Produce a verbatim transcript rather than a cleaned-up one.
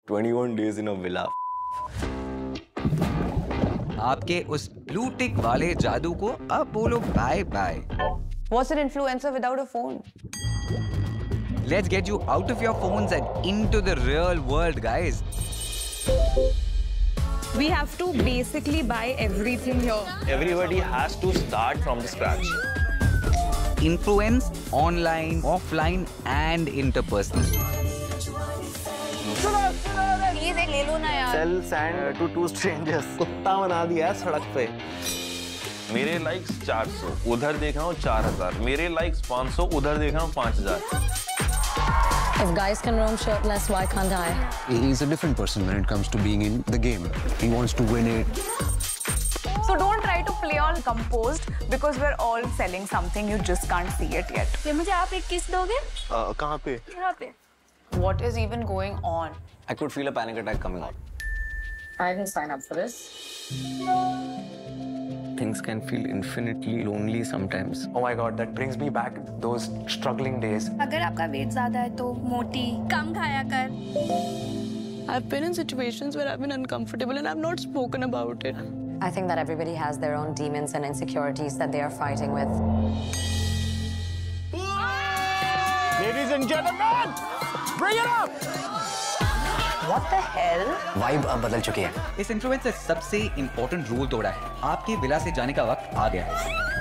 twenty-one days in a villa. आपके उस blue tick वाले जादू को अब बोलो bye bye. What's an influencer without a phone? Let's get you out of your phones and into the real world, guys. We have to basically buy everything here. Everybody has to start from the scratch. Influence online, offline, and interpersonal. Please एक ले लो ना यार। Sell sand to two strangers. कुत्ता बना दिया है सड़क पे। मेरे लाइक्स चार सौ, उधर देख रहा हूँ चार हजार। मेरे लाइक्स पाँच सौ, उधर देख रहा हूँ पाँच हजार। If guys can roam shirtless, why can't I? He's a different person when it comes to being in the game. He wants to win it. So don't try to play on composed because we're all selling something, you just can't see it yet. ये मुझे आप एक किस दोगे? Uh, कहाँ पे? यहाँ पे। What is even going on? I could feel a panic attack coming on. I didn't sign up for this. Things can feel infinitely lonely sometimes. Oh my God, that brings me back those struggling days. अगर आपका wait ज़्यादा है तो मोटी कम खाया कर। I've been in situations where I've been uncomfortable and I've not spoken about it. I think that everybody has their own demons and insecurities that they are fighting with. Ladies and gentlemen, bring it up! What the hell? Vibe अब बदल चुकी है. इस influencer सबसे important rule तोड़ा है। आपके villa से जाने का वक्त आ गया है।